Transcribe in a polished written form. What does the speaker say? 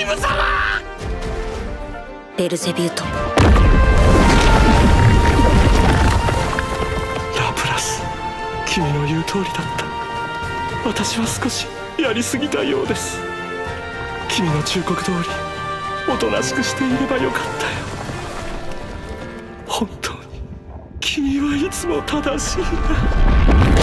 ム様。 ベルゼビュート。 ラプラス、君の言う通りだった。私は少しやりすぎたようです。君の忠告通りおとなしくしていればよかったよ。本当に君はいつも正しいな。